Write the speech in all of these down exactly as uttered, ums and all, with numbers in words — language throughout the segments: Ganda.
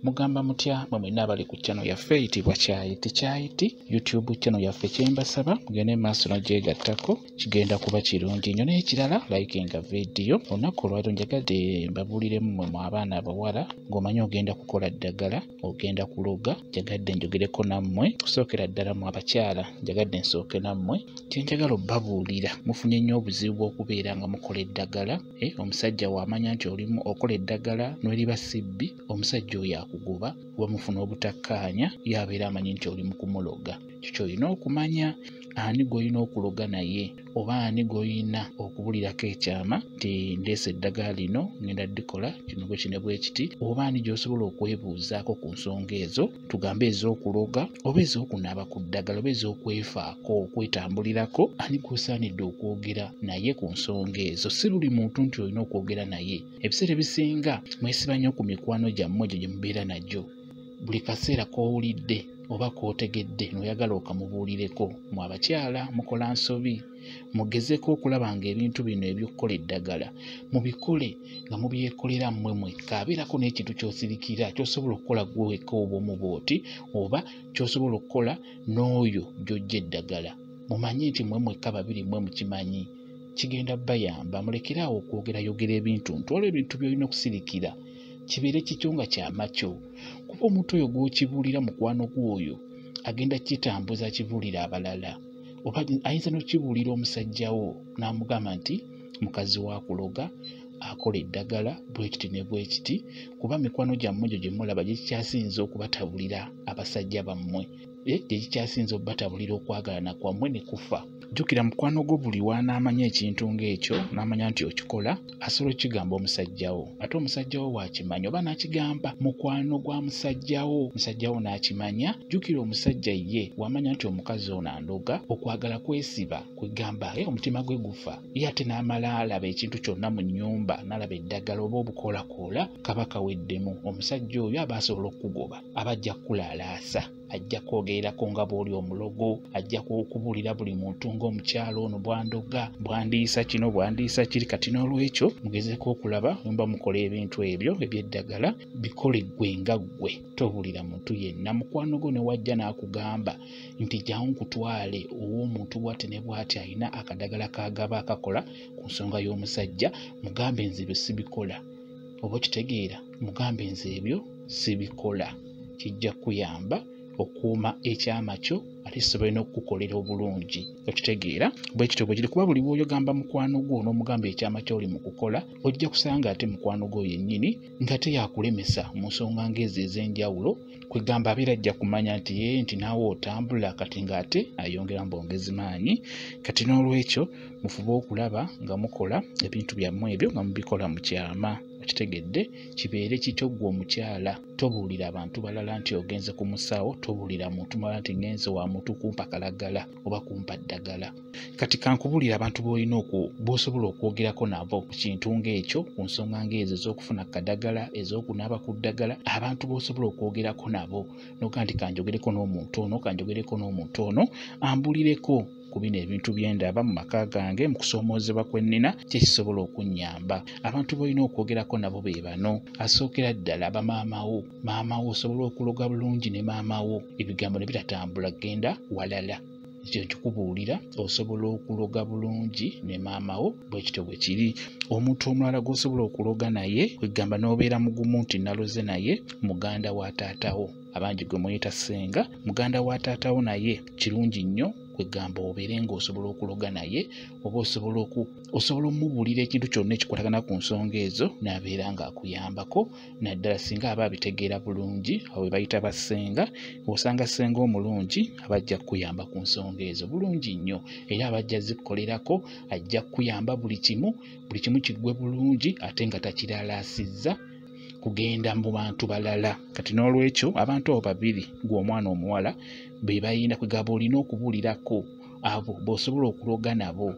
Mugamba mutya mwe mwenna abali ku channel yaffe eyitibwa Kyayiti Kyayiti YouTube channel yaffe kyembasaba mugende maaso n'ogyegattako kigenda kuba kirungi nnyo n'ekirala likinga video olunaku olwaleero njagadde mbabuuliremu mmwe mu abaana abawala ng'omanyi ogenda kukola ddagala ogenda kuloga njagadde njogereko nammwe kusookera ddala mu abakyala njagadde nsooke nammwe kye njagala obbabuulira mufunye nnyo obuzibu bw'okubeera nga mukola eddagala eh, omusajja w'amanya nti olimu okola eddagala n'eriba sibbi omusajja oyo akugoba oba mufuna obutakkaanya yabeera amanyi nti oli mu kumuloga kikyo olina okumanya ani gw'olina okuloga naye oba ani gw'olina okubulirako ekyama nti ndeese eddagala lino ngenda ddikola kino bwe kino bwe kiti oba ani gy'osobola okwebuuzaako ku nsonga ezo tugambe ez'okuloga oba ez'okunaaba ku ddagala oba ez'okwefaako okwetambulirako ani gw'osaanidde okwogera naye ku nsonga ezo si buli muntu nti olina okwogera naye ebiseera ebisinga mwesiba nnyo ku mikwano gyammwe egyo gye mubeera nagyo buli kaseera k'owulidde oba k'otegedde n'oyagala okamubuulireko mu abakyala mukola nsobi mugezeko okulaba nga ebintu bino eby'okukola eddagala mubikole nga mubyekolera mmwe mwekka abeerako n'ekintu ky'osirikira ky'osobola okukola ggwe wekka oba omubooti oba ky'osobola okukola n'oyo gy'ojja eddagala mumanye nti mmwe mwekka babiri mmwe mukimanyi kigenda bayamba mulekeraawo okwogerayogera ebintu ntwala ebintu by'olina okusirikira kibeere kikyo nga kyamakyo kuba omuntu oyo gw'okibuulira mukwano gw'oyo agenda kitambuza kibuulira abalala oba ayinza n'okibuulira omusajjawo n'amugamba nti mukazi wa kuloga akola eddagala bwe kiti ne bwe kiti kuba mikwano gyammwe gyo gye mulaba gye kikyasinza okubatabulira abasajja bammwe gye kikyasinza okubatabulira okwagalana kwammwe ne kufa jjukira mukwano gwo buli w'anaamanya ekintu ng'ekyo n'amanya nti okikola asobola okukigamba omusajjawo ate omusajjawo bw'akimanya oba n'akigamba mukwano gwa musajjawo musajjawo n'akimanya jjukira omusajja ye w'amanya nti omukazi ono andoga okwagala kwesiba kwegamba ye omutima gwe gufa ye ate n'amala alaba ekintu kyonna mu nnyumba n'alaba eddagala oba obukoolakoola kaba kaweddemu omusajja oyo aba asobola okugoba aba ajja kukulaalaasa ajja kwogererako nga bw'oli omulogo ajja kubuulira buli muntu ng'omukyalo ono bwandoga bwandiisa kino bwandiisa kiri kati n'olwekyo mugezeko okulaba mba mukola ebintu ebyo eby'eddagala bikole ggwe nga ggwe tobuulira muntu yenna mukwano gwo ne wajja n'akugamba nti jjangu nkutwale ow'omuntu bw'ati ne bw'ati alina akadagala k'agaba akakola ku nsonga y'omusajja mugambe nze ebyo sibikola oba okitegeera mugambe nze ebyo sibikola kijja kuyamba okuuma ekyama kyo ate kisobola n'okukukolera obulungi okitegeera bwe kityo bwe kiri kuba buli bw'oyogamba mukwano gwo n'omugamba ekyama ky'oli mu kukola ojja kusanga ate mukwano gwo yennyini nga teyakulemesa mu nsonga ng'ezo ez'enjawulo kwegamba abeera ajja kumanya nti ye nti naawe otambula kati ng'ate ayongera mbongezi maanyi kati n'olwekyo mufube okulaba nga mukola ebintu byammwe ebyo nga mubikola mu kyama okitegedde kibeere kikyo ggwe omukyala tobuulira abantu balala nti ogenze ku musawo tobuulira muntu mulala nti ngenze wa muntu kumpa kalagala oba kumpa ddagala kati kankubuulira abantu b'olina b'osobola okwogerako nabo ku kintu ng'ekyo ku nsonga ng'ezo ez'okufuna kadagala ez'okunaaba ku ddagala abantu b'osobola okwogerako nabo n'ogaa nti kanjogereko n'omuntu ono kanjogereko n'omuntu ono ambuulireko ku bino ebintu byendaba mu maka gange mu kusoomoozebwa kwe nnina kyekisobola okunnyamba abantu b'olina okwogerako nabo be bano asookera ddala bamaamawo maamawo osobola okuloga bulungi ne maamawo ebigambo ne bitatambula genda walala ekyo kikubuulira osobola okuloga bulungi ne maamawo bwe kityo bwe kiri omuntu omulala gw'osobola okuloga naye kwegamba n'obeera mugumu nti naloze naye muganda wa taatawo abangi gwe muyita ssenga muganda wa taatawo naye kirungi nnyo kwegamba obeere ng'osobola okuloga naye oba osobola oku osobola omubuulira ekintu kyonna ekikwatagana ku nsonga ezo n'abeera ng'akuyambako naddala singa aba abitegeera bulungi abo be bayita bassenga osanga ssenga omulungi aba ajja kukuyamba ku nsonga ezo bulungi nnyo era aba ajja zikukolerako ajja kukuyamba buli kimu buli kimu kiggwe bulungi ate nga takiraalaasizza kugenda mu bantu balala kati n'olwekyo abantu abo babiri gw'omwana omuwala be bayinda kwegamba olina okubuulirako abo b'osobola okuloga nabo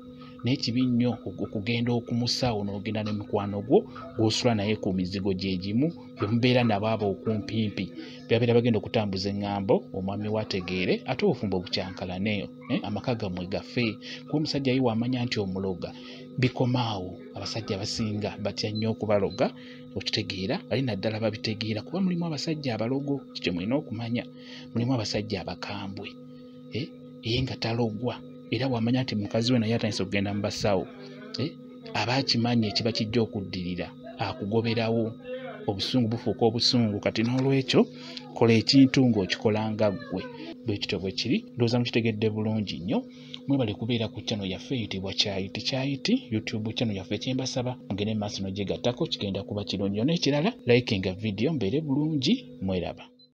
n'ekibi nnyo okugenda okumusawo n'ogenda ne mukwano gwo gw'osula naye ku mizigo gye gimu bye mubeera nabo abo okumpimpi byabeera bagenda okutambuza eŋŋambo omwami wategeere ate obufumbo bukyankalane eh? amaka gammwe gaffe kuba omusajja ye wamanya nti omuloga bikomaawo abasajja abasinga batya nnyo okubaloga okitegeera ali naddala babitegeera kuba mulimu abasajja abalogo kikyo mulina okumanya mulimu abasajja abakambwe eh? ye nga talogwa era wamanya nti mukazi we naye atandise okugenda mu basawo eh? aba akimanyi ekiba kijja okuddirira akugoberawo obusungu bufuuka obusungu kati n'olwekyo kola ekintu ng'okikolanga ggwe bwe kityo bwe kiri ndowooza mukitegedde bulungi nnyo mwebale kubeera ku channel yaffe eyitibwa Kyayiti Kyayiti YouTube channel yaffe kyembasaba mugende maaso n'ogyegattako kigenda kuba kirungi n'ekirala likinga video mbeere bulungi mweraba.